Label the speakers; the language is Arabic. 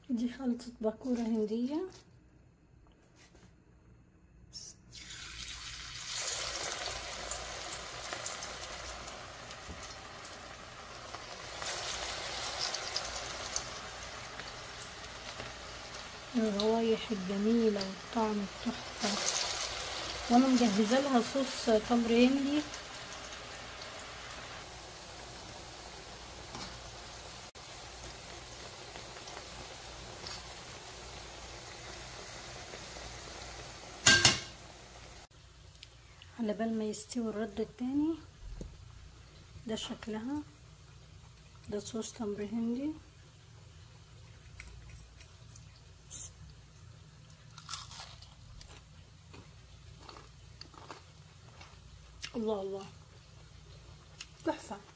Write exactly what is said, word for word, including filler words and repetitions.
Speaker 1: دي خلطة باكورة هندية. الروايح الجميلة والطعم التحفة، وانا مجهزة لها صوص تمر هندي. على بال ما يستوي الرد التاني. ده شكلها، ده صوص تمر هندي. الله الله، تحفة.